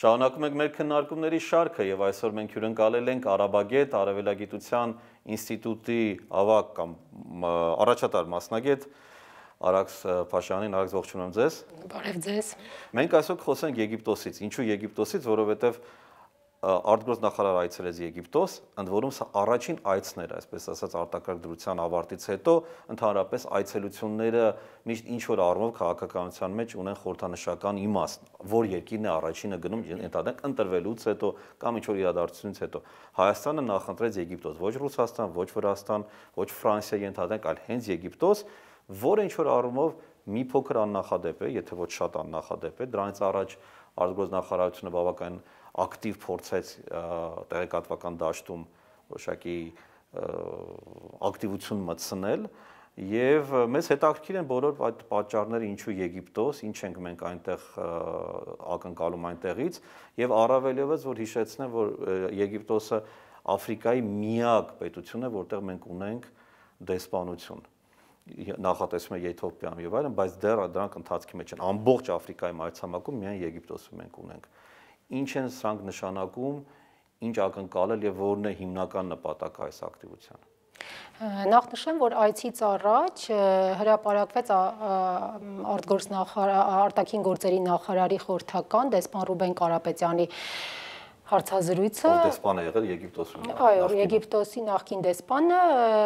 Շարունակում ենք մեր քննարկումների շարքը եւ այսօր մենք հյուրընկալել ենք Արաբագետ Արևելագիտության ինստիտուտի ավագ կամ առաջատար մասնագետ Արաքս Փաշյանին, Արաքս ողջունում եմ ձեզ։ Բարև ձեզ։ Մենք այսօր խոսենք Եգիպտոսից։ Ինչու Եգիպտոսից, որովհետեւ արտգործ նախարարը այցելեց Եգիպտոս, ընդ որում սա առաջին այցն էր, այսպես ասած, արտակարգ դրության ավարտից հետո, ընդհանրապես այցելությունները միշտ ինչ որ առումով քաղաքականության մեջ ունեն խորհրդանշական իմաստ, որ երկիրն է առաջինը գնում, ընդհանրապես ընտրվելուց հետո կամ ինչ որ իրադարձությունից հետո։ Հայաստանը նախընտրեց Եգիպտոս, ոչ Ռուսաստան, ոչ Վրաստան, ոչ Ֆրանսիա, ընդհանրապես, այլ հենց Եգիպտոս, որը ինչ որ առումով մի փոքր աննախադեպ է, եթե ոչ շատ աննախադեպ է, դրանից առաջ արտգործ նախարարությունը բավական ակտիվ փորձեց տեղեկատվական դաշտում որոշակի ակտիվություն մտցնել եւ մեզ հետաքրքիր են բոլոր այդ պատճառները, ինչու Եգիպտոս, ինչ ենք մենք այնտեղ ակնկալում այնտեղից եւ առավելևս որ հիշեցնեմ, որ Եգիպտոսը Աֆրիկայի միակ պետությունն է, որտեղ մենք ունենք դեսպանություն նախատեսում է Եթովպիայում եւ այլն, բայց դեռ դրանք ընթացքի մեջ են։ Ամբողջ Աֆրիկայի մայրցամաքում միայն Եգիպտոսում մենք ունենք։ Ինչ են սրանք նշանակում, ինչ ակնկալել եւ որն է հիմնական նպատակը այս ակտիվության։ Նախ նշեմ, որ այցից առաջ հրապարակվեց արտգործ արտաքին գործերի նախարարի խորհրդական դեսպան Ռուբեն Կարապետյանի հարցազրույցը, դեսպան է եղել Եգիպտոսում։ Այո, Եգիպտոսի նախկին դեսպանը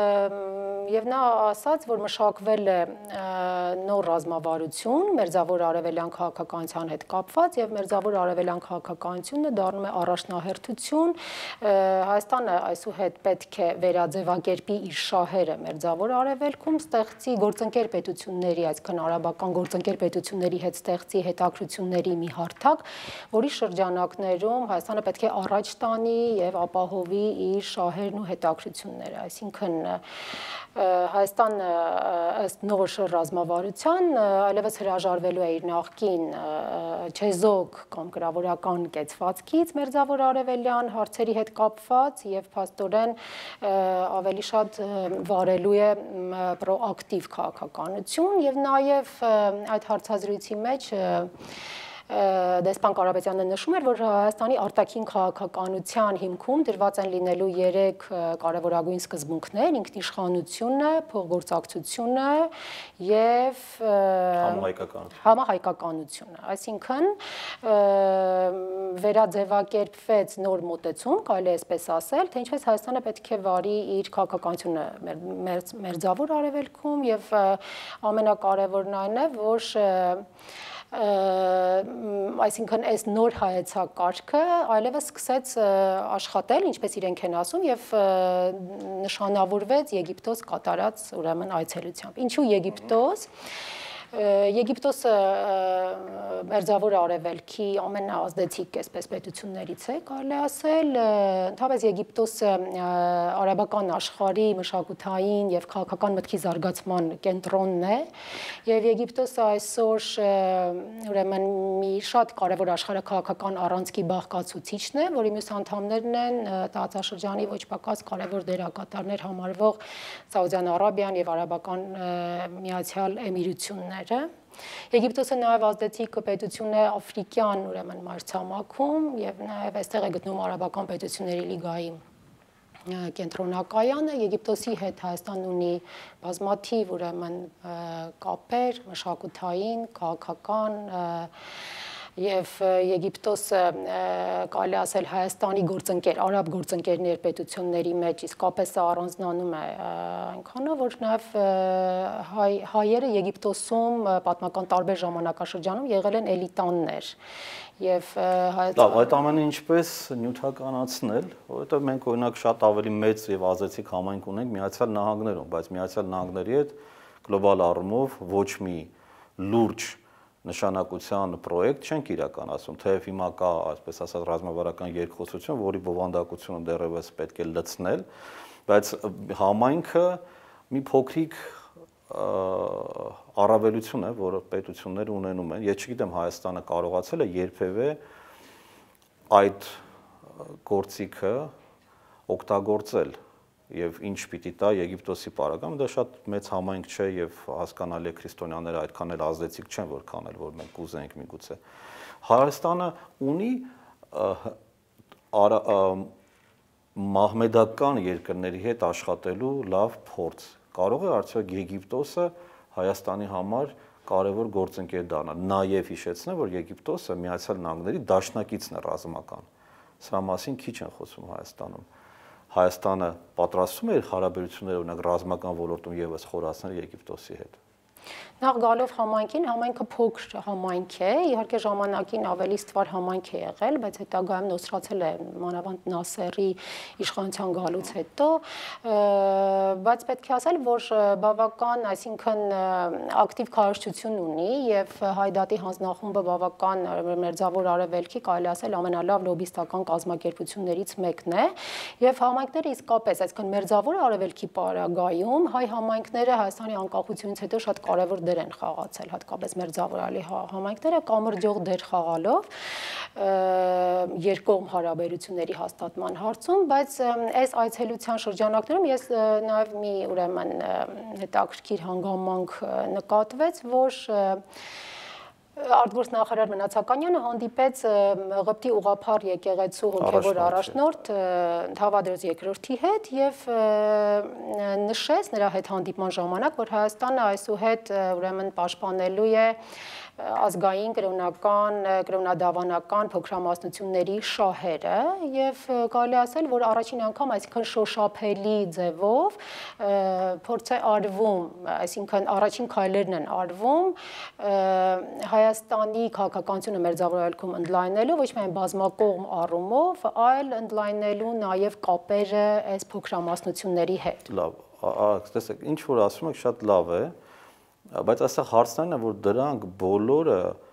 եւ նա ասաց, որ մշակվել է նոր ռազմավարություն մերձավոր արևելյան քաղաքականության հետ կապված եւ մերձավոր արևելյան քաղաքականությունը դառնում է առաջնահերթություն։ Հայաստանը այսուհետ պետք է վերաձևակերպի իր շահերը մերձավոր արևելքում, ստեղծի գործընկեր պետությունների, այսինքն արաբական գործընկեր պետությունների հետ ստեղծի հետաքրությունների մի հարթակ, որի շրջանակներում Հայաստանը պետք է առաջ տանի եւ ապահովի իր շահերն ու հետաքրությունները, այսինքն Հայաստանը ըստ նոր ռազմավարության այլևս հրաժարվելու է իր նախկին չեզոք կամ գրավորական կեցվածքից մերձավոր արևելյան հարցերի հետ կապված եւ փաստորեն ավելի շատ վարելու է պրոակտիվ քաղաքականություն եւ նաեւ այդ հարցազրույցի մեջ դեսպան Կարապետյանը նշում էր, որ Հայաստանի արտաքին քաղաքականության հիմքում դրված են լինելու 3 կարևորագույն սկզբունքներ՝ ինքնիշխանությունը, փոխգործակցությունը եւ համահայկականությունը։ Այսինքն վերաձևակերպվեց նոր մոտեցում, կարելի է այսպես ասել, թե ինչպես Հայաստանը պետք է վարի իր քաղաքականությունը մերձավոր արևելքում եւ ամենակարևորն այն է, որ այսինքն այս նոր հայեցակարգը այլևս սկսեց աշխատել, ինչպես իրենք են ասում, եւ նշանավորվեց Եգիպտոս կատարած ուրեմն այցելությամբ։ Ինչու Եգիպտոս։ Եգիպտոսը մերձավոր արևելքի ամենաազդեցիկ այսպես պետություններից է, կարելի ասել, ընդհանրապես Եգիպտոսը արաբական աշխարհի մշակութային եւ քաղաքական մտքի զարգացման կենտրոնն է, եւ Եգիպտոսը այսօր ուրեմն մի շատ կարևոր աշխարհաքաղաքական առանցքի բաղկացուցիչն է, որի մյուս անդամներն են տարածաշրջանի ոչ պակաս կարևոր դերակատարներ համարվող Սաուդյան Արաբիան եւ Արաբական Միացյալ Էմիրությունները։ Եգիպտոսը նաև ազդեցիկ պետություն է աֆրիկյան ուրեմն մայրցամաքում եւ նաև այստեղ է գտնվում արաբական պետությունների լիգայի կենտրոնակայանը։ Եգիպտոսի հետ Հայաստանն ունի բազմաթիվ ուրեմն կապեր, մշակութային, քաղաքական եւ Եգիպտոսը կարելի ասել Հայաստանի գործընկեր, արաբ գործընկերներ պետությունների մեջ իսկապես առանձնանում է այնքանով, որ նաեւ հայերը Եգիպտոսում պատմական տարբեր ժամանակաշրջանում եղել են էլիտաններ եւ այդ ամենը ինչպես նյութականացնել, որովհետեւ մենք օրինակ շատ ավելի մեծ եւ ազդեցիկ համայնք ունենք Միացյալ Նահանգներում, բայց Միացյալ Նահանգների հետ գլոբալ առումով ոչ մի լուրջ նշանակության պրոյեկտ չենք իրականացում, թեև հիմա կա, այսպես ասած, ռազմավարական երկխոսություն, որի բովանդակությունը դեռևս պետք է լցնել, բայց համայնքը մի փոքրիկ առավելություն է, որ պետությունները ունենում են։ Ես չգիտեմ Հայաստանը կարողացել է երբևէ այդ գործիքը օգտագործել եւ ինչ պիտի տա Եգիպտոսի պարագայում, դա շատ մեծ համայնք չէ եւ հասկանալի է քրիստոնյաները այդքան էլ ազդեցիկ չեն, որքան էլ որ մենք կուզենք միգուցե։ Հայաստանը ունի մահմեդական երկրների հետ աշխատելու լավ փորձ։ Կարող է արդյոք Եգիպտոսը Հայաստանի համար կարևոր գործընկեր դառնալ։ Նաև հիշեցնեմ, որ Եգիպտոսը Միացյալ Նահանգների դաշնակիցն է ռազմական։ Սրա մասին քիչ են խոսում Հայաստանում։ Հայաստանը պատրաստվում է իր հարաբերությունները օրինակ ռազմական ոլորտում եւս խորացնել Եգիպտոսի հետ։ Նախ գալով համայնքին, համայնքը փոքր համայնք է, իհարկե ժամանակին ավելի ստվար համայնք է եղել, բայց հետագայում նոսրացել է մանավանդ Նասերի իշխանության գալուց հետո, բայց պետք է ասել, որ բավական, այսինքն ակտիվ քարոզչություն ունի եւ Հայդատի հանձնախումբը բավական մերձավոր արևելքի, կարելի ասել, ամենալավ լոբիստական կազմակերպություններից մեկն է եւ համայնքները իսկապես, այսինքն մերձավոր արևելքի պարագայում հայ համայնքները Հայաստանի անկախությունից հետո շատ կարևոր դեր են խաղացել, հատկապես մերձավորալի համայնքները կամրջող դեր խաղալով երկկողմ հարաբերությունների հաստատման հարցում, բայց այս այցելության շրջանակներում ես նաև մի ուրեմն հետաքրքիր հանգամանք նկատվեց, որ արտգործ նախարար Մնացականյանը հանդիպեց Ղպտի ուղղափառ եկեղեցու հոգևոր առաջնորդ Թավադրոց II-ի հետ եւ նշեց նրա հետ հանդիպման ժամանակ, որ Հայաստանը այսուհետ ուրեմն պաշտպանելու է ազգային, կրոնական, կրոնադավանական փոքրամասնությունների շահերը եւ կարելի ասել, որ առաջին անգամ այսինքն շոշափելի ձևով փորձ է արվում, այսինքն առաջին քայլերն են արվում Հայաստանի քաղաքականությունը մերձավոր արևելքում ընդլայնելու, ոչ միայն բազմակողմ առումով, այլ ընդլայնելու նաև կապերը այս փոքրամասնությունների հետ։ Լավ, տեսեք, ինչ որ ասում եք, շատ լավ է, բայց այստեղ հարցն է, որ դրանք բոլորը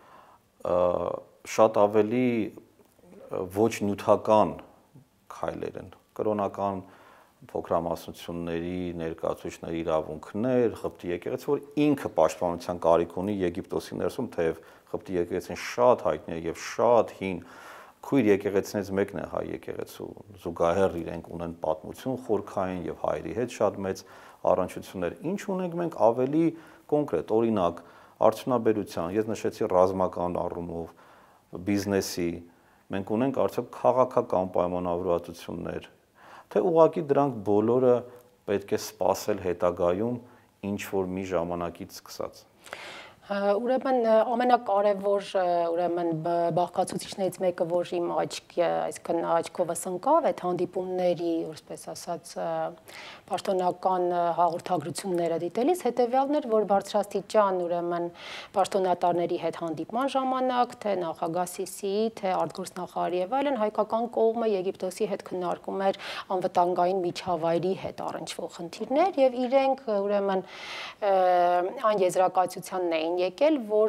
շատ ավելի ոչ նյութական քայլեր են, կրոնական փոքրամասնությունների ներկայացուցիչների իրավունքներ, Ղպտի եկեղեցի, որ ինքը պաշտպանության կարիք ունի Եգիպտոսի ներսում, թեև Ղպտի եկեղեցին շատ հայտնի է եւ շատ հին քույր եկեղեցիներից մեկն է հայ եկեղեցու, զուգահեռ իրենք ունեն պատմություն խորքային եւ հայերի հետ շատ մեծ առնչություններ։ Ինչ ունենք մենք ավելի կոնկրետ, օրինակ, արդյունաբերության, ես նշեցի ռազմական առումով, բիզնեսի, մենք ունենք արդյոք քաղաքական պայմանավորվածություններ, թե ուղղակի դրանք բոլորը պետք է սպասել հետագայում ինչ որ մի ժամանակից սկսած։ Ուրեմն ամենակարևոր ուրեմն բաղկացուցիչներից մեկը, որ իմ այսինքն աչքովս ընկավ այդ հանդիպումների, որպես ասած, պաշտոնական հաղորդագրությունները դիտելիս հետևյալն էր, որ բարձրաստիճան ուրեմն պաշտոնատարների հետ հանդիպման ժամանակ, թե նախագահ Սիսիի, թե արտգործ նախարարի եւ այլն, հայկական կողմը Եգիպտոսի հետ քննարկում էր անվտանգային միջավայրի հետ առնչվող խնդիրներ եւ իրենք ուրեմն այն եզրակացությանն էին եկել, որ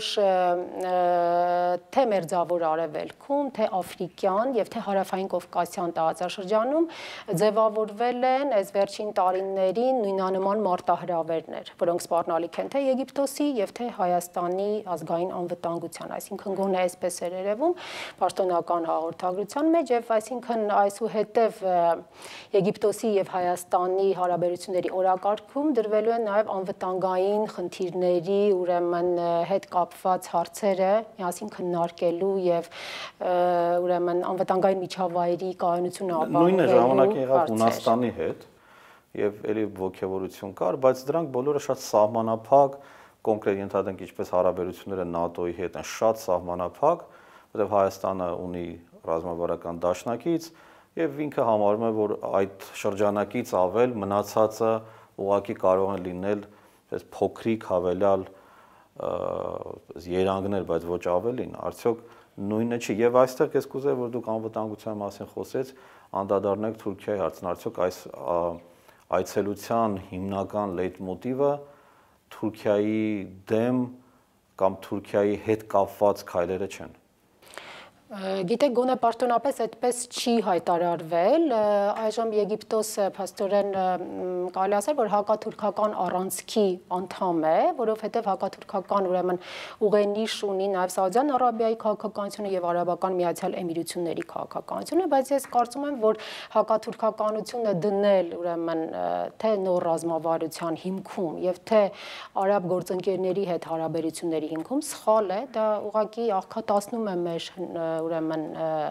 թե մերձավոր արևելքում, թե աֆրիկյան եւ թե հարավային կովկասյան տարածաշրջանում ձևավորվել են այս վերջին տարիներին նույնանման մարտահրավերներ, որոնք սպառնալիք են թե Եգիպտոսի եւ թե Հայաստանի ազգային անվտանգության, այսինքն գոնե այսպես էր երևում պաշտոնական հաղորդագրության մեջ եւ այսինքն այսուհետեւ Եգիպտոսի եւ Հայաստանի հարաբերությունների օրակարգում դրվելու են նաեւ անվտանգային խնդիրների ուրեմն հետ կապված հարցերը միասին քննարկելու եւ ուրեմն անվտանգային միջավայրի կայունությունը ապահովելու նույնը ժամանակ եղավ Հունաստանի հետ եւ ելի ողջավորություն կար, բայց դրանք բոլորը շատ սահմանափակ, կոնկրետ ենթադրենք ինչպես հարաբերությունները ՆԱՏՕ-ի հետ են շատ սահմանափակ, որտեղ Հայաստանը ունի ռազմավարական դաշնակից եւ ինքը համարում է, որ այդ շրջանակից ավել մնացածը ուղղակի կարող են լինել այս փոքրիկ հավելյալ երանգներ, բայց ոչ ավելին, արդյոք նույնը չի եւ այստեղ ես կուզեի, որ դուք անվտանգության մասին խոսեց, անդրադառնաք Թուրքիայի հարցին, արդյոք այս այցելության հիմնական լեյտմոտիվը Թուրքիայի դեմ կամ Թուրքիայի հետ կապված քայլերը չեն։ Գիտեք, գոնե պաշտոնապես այդպես չի հայտարարվել, այժմ Եգիպտոսը փաստորեն կարելի ասել, որ հակաթուրքական առանցքի անդամ է, որովհետև հակաթուրքական ուրեմն ուղենիշ ունի նաև Սաուդյան Արաբիայի քաղաքականությունը եւ Արաբական Միացյալ Էմիրությունների քաղաքականությունը, բայց ես կարծում եմ, որ հակաթուրքականությունը դնել ուրեմն թե նոր ռազմավարության հիմքում եւ թե արաբ գործընկերների հետ հարաբերությունների հիմքում սխալ է, դա ուղղակի աղքատացնում է մեր ուրեմն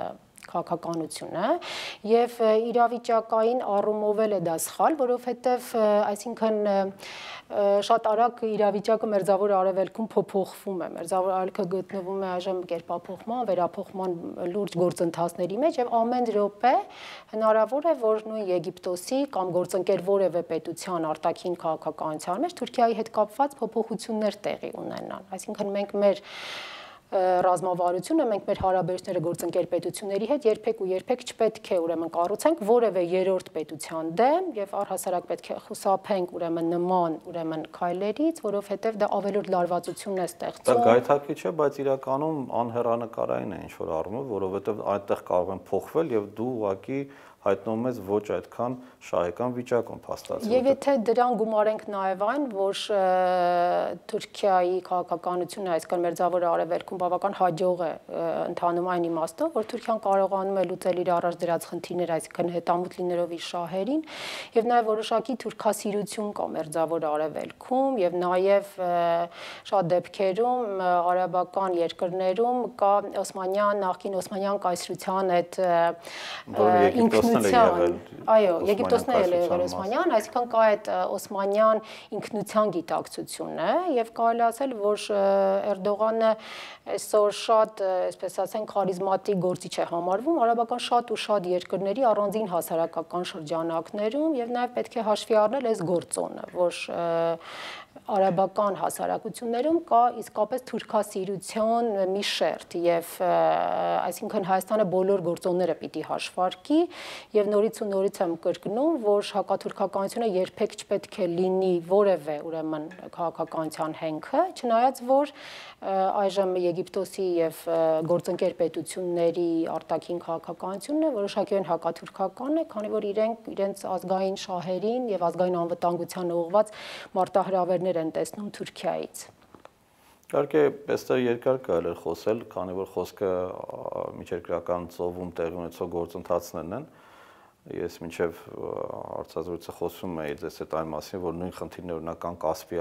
քաղաքականությունը եւ իրավիճակային առումով էլ է դա սխալ, որովհետեւ այսինքն շատ արագ իրավիճակը մերձավոր արևելքում փոփոխվում է, մերձավոր արևելքը գտնվում է այժմ կերպափոխման, վերափոխման լուրջ գործընթացների մեջ եւ ամեն րոպե հնարավոր է, որ նույն Եգիպտոսի կամ գործընկեր որևէ պետության արտաքին քաղաքականության մեջ Թուրքիայի հետ կապված փոփոխություններ տեղի ունենան։ Այսինքն մենք մեր ռազմավարությունը, մենք մեր հարաբերությունները գործընկեր պետությունների հետ երբեք չպետք է ուրեմն կառուցենք որևէ երրորդ պետության դեմ եւ առհասարակ պետք է խուսափենք ուրեմն նման քայլերից, որովհետեւ դա ավելորդ լարվածություն է ստեղծում։ Դա գայթակի չէ, բայց իրականում անհեռանկարային է ինչ որ առումով, որովհետեւ այդտեղ կարող են փոխվել եւ դու ուղղակի հայտնվում ես ոչ այդքան շահեկան վիճակում փաստացի։ Եվ եթե դրան գումարենք նաև այն, որ Թուրքիայի քաղաքականությունը, այսքան մերձավոր արևելքում բավական հաջող է ընթանում այն իմաստով, որ Թուրքիան կարողանում է լուծել իր առաջ դրած խնդիրները, այսինքն հետամուտ լինելով իր շահերին, եւ նաև որոշակի թուրքասիրություն կա մերձավոր արևելքում, եւ նաև շատ դեպքերում արաբական երկրներում կա նախկին Օսմանյան կայսրության այդ Այո, Եգիպտոսն է եղել Օսմանյան, այսինքն կա այդ Օսմանյան ինքնության գիտակցությունը եւ կարելի ասել, որ Էրդողանը այսօր շատ, այսպես ասենք, քարիզմատիկ գործիչ է համարվում արաբական շատ ու շատ երկրների առանձին հասարակական շրջանակներում եւ նաեւ պետք է հաշվի առնել այս գործոնը, որ արաբական հասարակություններում կա իսկապես թուրքասիրության մի շերտ եւ այսինքն Հայաստանը բոլոր գործոնները պիտի հաշվարկի եւ նորից ու նորից եմ կրկնում, որ հակաթուրքականությունը երբեք չպետք է լինի որևէ ուրեմն քաղաքականության հենքը, չնայած որ այժմ Եգիպտոսի եւ գործընկեր պետությունների արտաքին քաղաքականությունը որոշակիորեն հակաթուրքական է, քանի որ իրենց ազգային շահերին եւ ազգային անվտանգությանը ուղղված մարտահրավերներ են տեսնում Թուրքիայից։ Իհարկե, այստեղ երկար կարելի է խոսել, քանի որ խոսքը միջերկրական ծովում տեղի ունեցող գործընթացներն են։ Ես մինչև հարցազրույցը խոսում էի ձեզ այդ այն մասին, որ նույն խնդիրներ օրինակ կան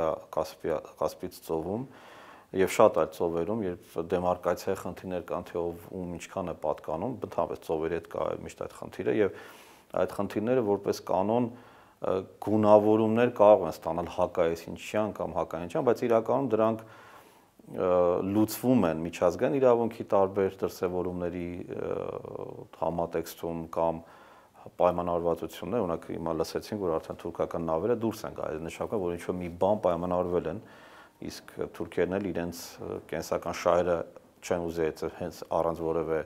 Կասպից ծովում եւ շատ այլ ծովերում, երբ դեմարկացիայի խնդիրներ կան, թե ում ինչքան է պատկանում, ընդհանրապես ծովերի հետ կա միշտ այդ խնդիրը եւ այդ խնդիրները որպես կանոն գունավորումներ կարող են ստանալ հակաեսինչյան կամ հակաինչյան, բայց իրականում դրանք լուծվում են միջազգային իրավունքի տարբեր դրսևորումների համատեքստում կամ պայմանավորվածություններ, օրինակ հիմա լսեցինք, որ արդեն թուրքական նավերը դուրս են գալիս, նշանակում որ ինչ-որ մի բան պայմանավորվել են, իսկ թուրքերն էլ իրենց կենսական շահերը չեն ուզի հենց առանց որևէ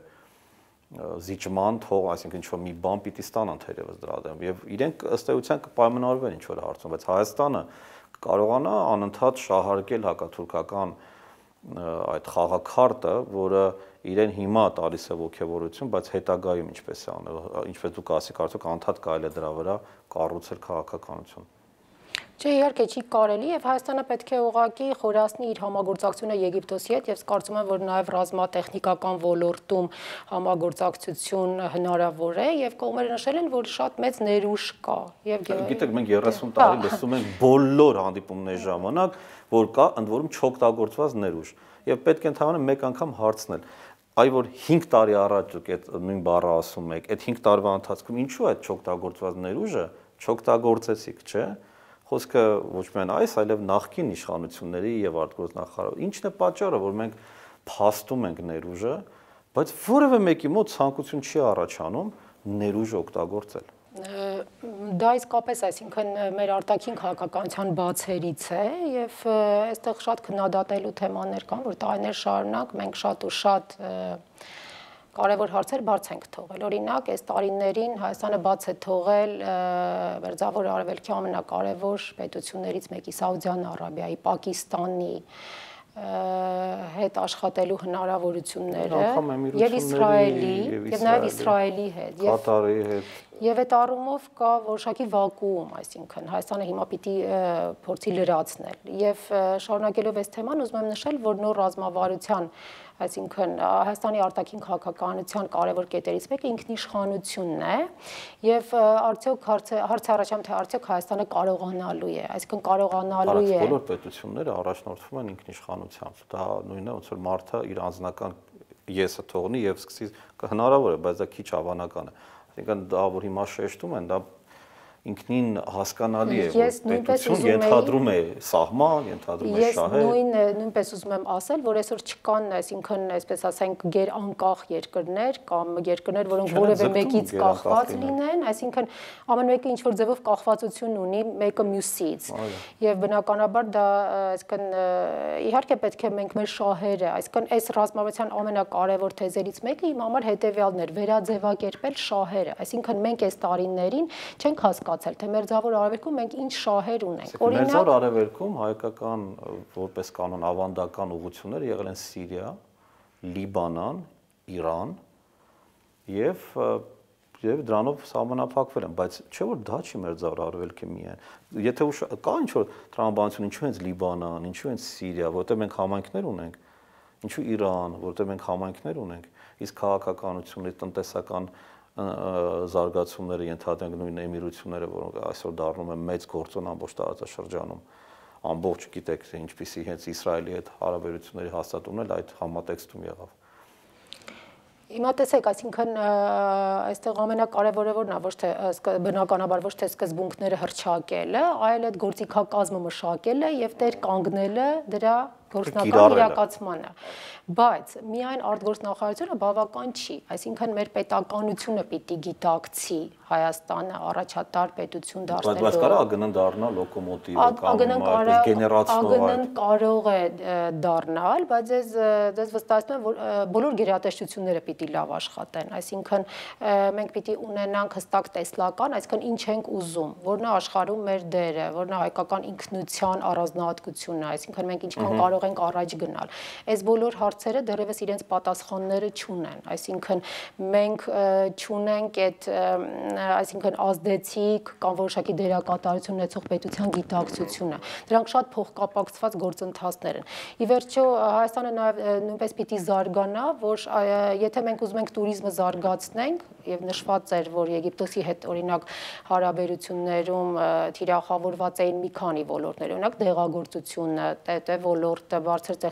զիջման թող, այսինքն ինչ-որ մի բան պիտի ստանան թերևս դրա դեմ, եւ իրենք ըստ էության կպայմանավորվեն ինչ-որ հարցում, բայց Հայաստանը կարողանա անընդհատ շահարկել հակաթուրքական այդ խաղաքարտը, որը իրեն հիմա տալիս է ողջավորություն, բայց հետագայում ինչպես է անել, ինչպես դուք ասիք, արդյոք անդադ կարելի է դրա վրա կառուցել քաղաքականություն։ Չէ, իհարկե չի կարելի եւ Հայաստանը պետք է ուղղակի խորացնի իր համագործակցությունը Եգիպտոսի հետ եւ կարծում եմ, որ նաեւ ռազմատեխնիկական ոլորտում համագործակցություն հնարավոր է եւ կողմերը նշել են, որ շատ մեծ ներուժ կա եւ գիտեք, մենք 30 տարի լսում ենք բոլոր հանդիպումների ժամանակ, որ կա ընդ որում չօգտագործված ներուժ եւ պետք է ընդհանրապես մեկ անգամ հարցնել, այ որ 5 տարի առաջ դուք այդ նույն բառը ասում եք, այդ 5 տարվա ընթացքում ինչու այդ չօգտագործված ներուժը չօգտագործեցիք, չէ՞։ Խոսքը ոչ միայն այս, այլև նախկին իշխանությունների եւ արտգործ նախարարի։ Ինչն է պատճառը, որ մենք փաստում ենք ներուժը, բայց որևէ մեկի մոտ ցանկություն չի առաջանում ներուժը օգտագործել։ Դա իսկապես, այսինքն մեր արտաքին քաղաքականության բացերից է եւ այստեղ շատ քննադատելու թեմաներ կան, որ տարիներ շարունակ մենք շատ ու շատ կարևոր հարցեր բաց ենք թողել։ Օրինակ, այս տարիներին Հայաստանը բաց է թողել Մերձավոր Արևելքի ամենակարևոր պետություններից մեկի Սաուդյան Արաբիայի, Պակիստանի հետ աշխատելու հնարավորությունները եւ Իսրայելի եւ նաեւ Իսրայելի հետ եւ Կատարի հետ եւ այդ առումով կա որոշակի վակուում, այսինքն Հայաստանը հիմա պիտի փորձի լրացնել եւ շարունակելով այս թեման ուզում եմ նշել, որ նոր ռազմավարության, այսինքն Հայաստանի արտաքին քաղաքականության կարևոր կետերից մեկը ինքնիշխանությունն է եւ արդյոք հարցը առաջանում թե արդյոք Հայաստանը կարողանալու է, այսինքն կարողանալու է բոլոր պետությունները առաջնորդվում են ինքնիշխանությամբ, դա նույնն է ոնց որ մարդը իր անձնական եսը թողնի եւ սկսի հնարավոր է, բայց դա քիչ հավանական է։ Այսինքն դա որ հիմա շեշտում են, դա ինքնին հասկանալի է, որ պետություն ենթադրում է սահման, ենթադրում է շահեր։ Ես նույնպես ուզում եմ ասել, որ այսօր չկան, այսինքն, այսպես ասենք, գերանկախ երկրներ կամ երկրներ, որոնք որևէ մեկից կախված լինեն, այսինքն ամեն մեկը ինչ որ ձևով կախվածություն ունի մեկը մյուսից։ Եվ բնականաբար դա, այսինքն, իհարկե պետք է մենք մեր շահերը, այսինքն այս ռազմավարության ամենակարևոր թեզերից մեկը իմ համար հետևյալն էր՝ վերաձևակերպել շահերը, այսինքն մենք այս տարիներին չենք հասկացել, թե Մերձավոր Արևելքում մենք ինչ շահեր ունենք։ Օրինակ, Մերձավոր Արևելքում հայկական որպես կանոն ավանդական ուղղությունները եղել են Սիրիա, Լիբանան, Իրան եւ դրանով սահմանափակվել են, բայց չէ որ դա չի Մերձավոր Արևելքի միայն։ Եթե կա ինչ որ տրամաբանություն, ինչու հենց Լիբանան, ինչու հենց Սիրիա, որտեղ մենք համայնքներ ունենք, ինչու Իրան, որտեղ մենք համայնքներ ունենք, իսկ քաղաքականությունը, տնտեսական զարգացումները ենթադրենք նույն էմիրությունները, որոնք այսօր դառնում են մեծ գործոն ամբողջ տարածաշրջանում, ամբողջ գիտեք, ինչպիսի հենց Իսրայելի հետ հարաբերությունների հաստատումն էլ այդ համատեքստում եղավ։ Հիմա տեսեք, այսինքն այստեղ ամենակարևորը որն է, ոչ թե բնականաբար ոչ թե սկզբունքները հռչակելը, այլ այդ գործիքակազմը մշակելը եւ տեր կանգնելը դրա գործնական իրակացմանը, բայց միայն արտգործնախարարությունը բավական չի, այսինքն մեր պետականությունը պիտի գիտակցի Հայաստանը առաջատար պետություն դարձնելու։ Բայց կարա ԱԳՆ-ն դառնա լոկոմոտիվը կամ այդպես գեներացնող ԱԳՆ-ն կարող է դառնալ, բայց ձեզ վստահեցնում եմ, որ բոլոր գերատեսչությունները պիտի լավ աշխատեն, այսինքն մենք պիտի ունենանք հստակ տեսլական, այսինքն ինչ ենք ուզում, որն է աշխարհում մեր դերը, որն է հայկական ինքնության առանձնահատկությունը, այսինքն մենք ինչքան կարող ենք առաջ գնալ։ Այս բոլոր հարցերը դեռևս իրենց պատասխանները չունեն, այսինքն մենք չունենք այդ, այսինքն ազդեցիկ կամ որոշակի դերակատարություն ունեցող պետության գիտակցությունը։ Դրանք շատ փոխկապակցված գործընթացներ են։ Ի վերջո Հայաստանը նաև նույնպես պիտի զարգանա, որ եթե մենք ուզում ենք туриզմը զարգացնենք, եւ նշված էր, որ Եգիպտոսի հետ օրինակ հարաբերություններում թիրախավորված էին մի քանի ոլորտներ, օրինակ դեղագործությունը, ՏՏ ոլորտը,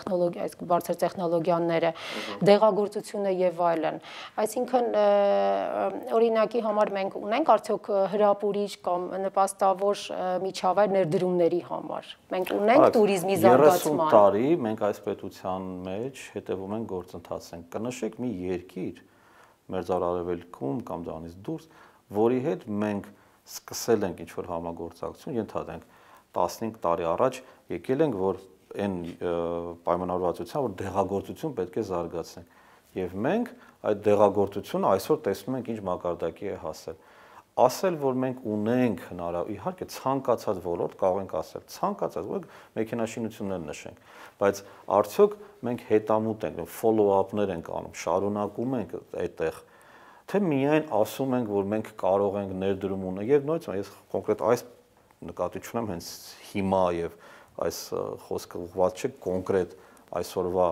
բարձր տեխնոլոգիաները, դեղագործությունը եւ այլն։ Այսինքն օրինակի համար մենք ունենք արդյոք հրապուրիչ կամ նպաստավոր միջավայր ներդրումների համար։ Մենք ունենք туриզմի զարգացման։ 30 տարի մենք այս պետության մեջ հետևում ենք գործընթացին։ Կնշեք մի երկիր Մերձավոր Արևելքում կամ դրանից դուրս, որի հետ մենք սկսել ենք ինչ-որ համագործակցություն, ենթադրենք 15 տարի առաջ եկել ենք, որ այն պայմանավորվածության, որ դեղագործություն պետք է զարգացնենք։ Եվ մենք այդ դեղագործությունը այսօր տեսնում ենք ինչ մակարդակի է հասել։ Ասել, որ մենք ունենք իհարկե ցանկացած ոլորտ կարող ենք ասել, ցանկացած, որ մեքենաշինություններ նշենք, բայց արդյոք մենք հետամուտ ենք, follow-up-ներ ենք անում, շարունակում ենք այդտեղ, թե միայն ասում ենք, որ մենք կարող ենք ներդրում ունենալ, եւ նույնիսկ ես կոնկրետ այս նկատի ունեմ հենց հիմա եւ այս խոսքը ուղղված չէ կոնկրետ այսօրվա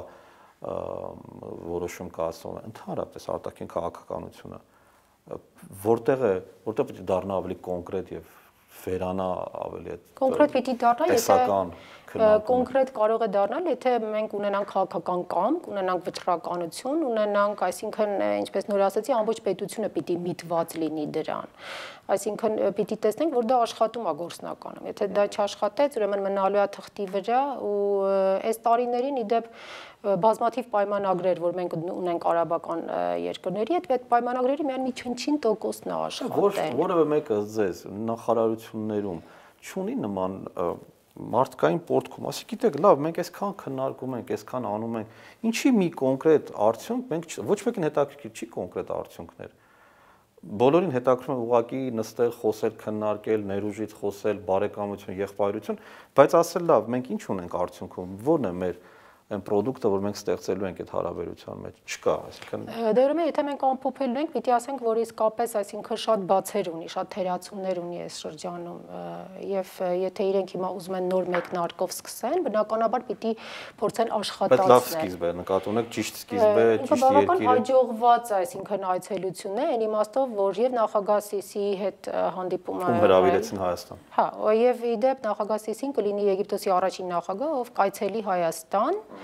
որոշում կայացնող, ընդհանրապես արտաքին քաղաքականությունը որտեղ պիտի դառնա ավելի կոնկրետ եւ վերանա ավելի այդ կոնկրետ պիտի դառնա, եթե կոնկրետ կարող է դառնալ, եթե մենք ունենանք քաղաքական կամք, ունենանք վճռականություն, ունենանք, այսինքն, ինչպես նոր ասացի, ամբողջ պետությունը պիտի միտված լինի դրան։ Այսինքն պիտի տեսնենք, որ դա աշխատում է գործնականում։ Եթե դա չաշխատեց, ուրեմն մնալու է թղթի վրա ու այս տարիներին իդեպ բազմաթիվ պայմանագրեր, որ մենք ունենք արաբական երկրների հետ, այդ պայմանագրերի միայն մի չնչին տոկոսն է աշխատել։ Որևէ մեկը ձեզ նախարարություններում չունի նման մարդկային պորտքում, ասի գիտեք, լավ, մենք այսքան քննարկում ենք, այսքան անում ենք, ինչի մի կոնկրետ արդյունք մենք ոչ մեկին հետաքրքիր չի կոնկրետ արդյունքներ։ Բոլորին հետաքրքրում է ուղղակի նստել, խոսել, քննարկել, ներուժից խոսել, բարեկամություն, եղբայրություն, բայց ասել լավ, մենք ինչ ունենք արդյունքում, ո՞րն է մեր այն product-ը, որ մենք ստեղծելու ենք այդ հարաբերության մեջ, չկա, այսինքն։ Դե ուրեմն եթե մենք ամփոփելու ենք, պիտի ասենք, որ իսկապես, այսինքն շատ բացեր ունի, շատ թերացումներ ունի այս շրջանում, եւ եթե իրենք հիմա ուզում են նոր մեկնարկով սկսեն, բնականաբար պիտի փորձեն աշխատացնել։ Բայց լավ սկիզբ է, նկատի ունեք ճիշտ սկիզբ է, ճիշտ երկիր է։ Բավական հաջողված է, այսինքն այցելությունն է, այն իմաստով, որ եւ նախագահ Սիսիի հետ հանդիպումը հրավիրեցին Հայաստան։ Հա, եւ իդեպ նախագահ Սիսին կլինի Եգիպտոսի առաջին նախագահը, ով կայցելի Հայաստան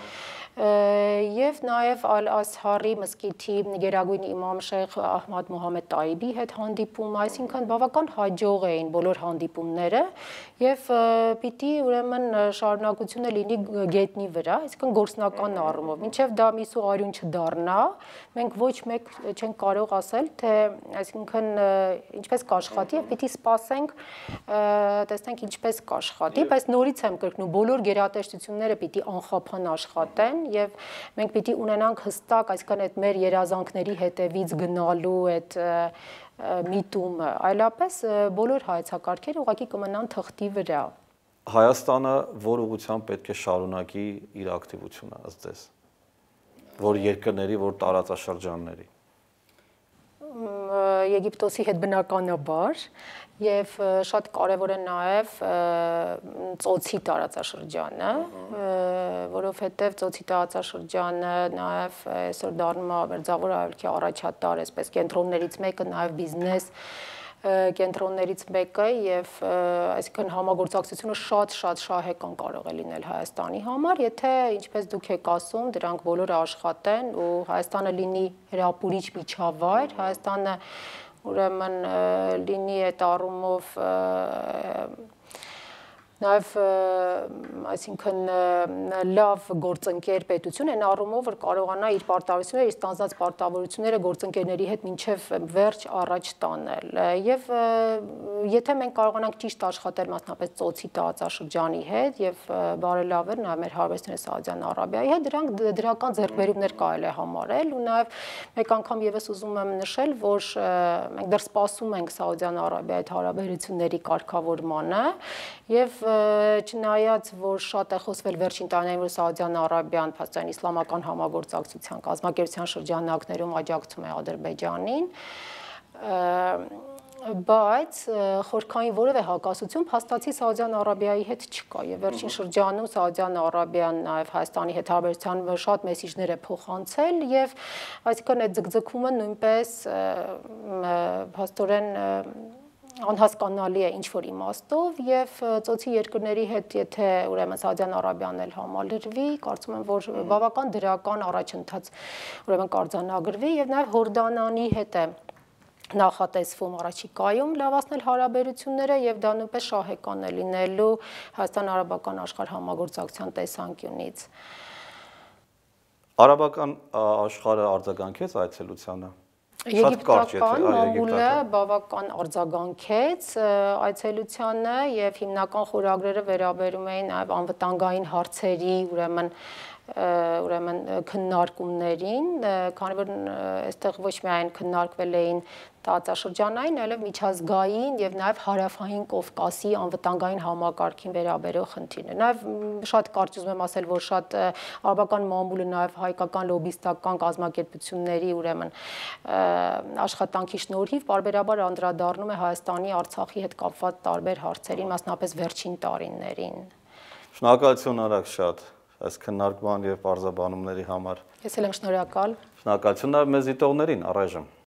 Եվ նաև Ալ-Ասհարի մզկիթի գերագույն իմամ Շեյխ Ահմադ Մոհամեդ Տայիբի հետ հանդիպում, այսինքն բավական հաջող էին բոլոր հանդիպումները եւ պիտի ուրեմն շարունակությունը լինի գետնի վրա, այսինքն գործնական առումով, մինչեւ դա միսու արյուն չդառնա, մենք ոչ մեկ չենք կարող ասել, թե այսինքն ինչպես կաշխատի եւ պիտի սպասենք, տեսնենք ինչպես կաշխատի, բայց նորից եմ կրկնում, բոլոր գերատեսչությունները պիտի անխափան աշխատեն եւ մենք պիտի ունենանք հստակ, այսինքն այդ մեր երազանքների հետևից գնալու այդ միտումը, այլապես բոլոր հայեցակարգերը ուղղակի կմնան թղթի վրա։ Հայաստանը որ ուղղությամբ պետք է շարունակի իր ակտիվությունը, ըստ ձեզ, որ երկրների, որ տարածաշրջանների։ Եգիպտոսի հետ բնականաբար եւ շատ կարեւոր է նաեւ ծոցի տարածաշրջանը, որովհետեւ ծոցի տարածաշրջանը նաեւ այսօր դառնում է մերձավոր արևելքի առաջատար, այսպես կենտրոններից մեկը, նաեւ բիզնես կենտրոններից մեկը եւ այսինքն համագործակցությունը շատ շահեկան կարող է լինել Հայաստանի համար, եթե ինչպես դուք եք ասում, դրանք բոլորը աշխատեն ու Հայաստանը լինի հրապուրիչ միջավայր, Հայաստանը ուրեմն լինի այդ առումով նաև այսինքն լավ գործընկեր պետություն են առումով, որ կարողանա իր պարտավորությունները, իր ստանձնած պարտավորությունները գործընկերների հետ մինչև վերջ առաջ տանել։ Եվ եթե մենք կարողանանք ճիշտ աշխատել մասնապես ծոցի տարածաշրջանի հետ եւ բարելավել նաև մեր հարաբերությունները Սաուդյան Արաբիայի հետ, դրանք դրական ձեռքբերումներ կարելի է համարել ու նաև մեկ անգամ եւս ուզում եմ նշել, որ մենք դեռ սպասում ենք Սաուդյան Արաբիայի հետ հարաբերությունների կարգավորմանը եւ չնայած որ շատ է խոսվել վերջին տարիներին որ Սաուդյան Արաբիան փաստորեն իսլամական համագործակցության կազմակերպության շրջանակներում աջակցում է Ադրբեջանին, բայց խորքային որևէ հակասություն փաստացի Սաուդյան Արաբիայի հետ չկա եւ վերջին շրջանում Սաուդյան Արաբիան նաեւ Հայաստանի հետ հարաբերության շատ մեսիջներ է փոխանցել եւ այսինքն այդ ձգձգումը նույնպես փաստորեն անհասկանալի է ինչ-որ իմաստով եւ ծոցի երկրների հետ եթե ուրեմն Սաուդյան Արաբիան էլ համալրվի, կարծում եմ որ բավական դրական առաջընթաց ուրեմն կարձանագրվի եւ նաեւ Հորդանանի հետ է նախատեսվում առաջիկայում լավացնել հարաբերությունները եւ դա նույնպես շահեկան է լինելու Հայաստան-արաբական աշխարհ համագործակցության տեսանկյունից։ Արաբական աշխարհը արձագանքեց այցելությանը։ Եգիպտական մամուլը բավական արձագանքեց այցելությանը եւ հիմնական խորագրերը վերաբերում էին նաեւ անվտանգային հարցերի ուրեմն քննարկումներին, քանի որ այստեղ ոչ միայն քննարկվել էին տարածաշրջանային, այլև միջազգային եւ նաեւ հարավային Կովկասի անվտանգային համակարգին վերաբերող խնդիրներ։ Նաեւ շատ կարճ ուզում եմ ասել, որ շատ արաբական մամուլը նաեւ հայկական լոբիստական կազմակերպությունների ուրեմն աշխատանքի շնորհիվ բարբերաբար անդրադառնում է Հայաստանի, Արցախի հետ կապված տարբեր հարցերին, մասնապես վերջին տարիներին։ Շնորհակալություն արագ շատ այս քննարկման եւ բարձաբանումների համար։ Ես էլ եմ շնորհակալ։ Շնորհակալություն նաեւ մեզ դիտողներին առայժմ։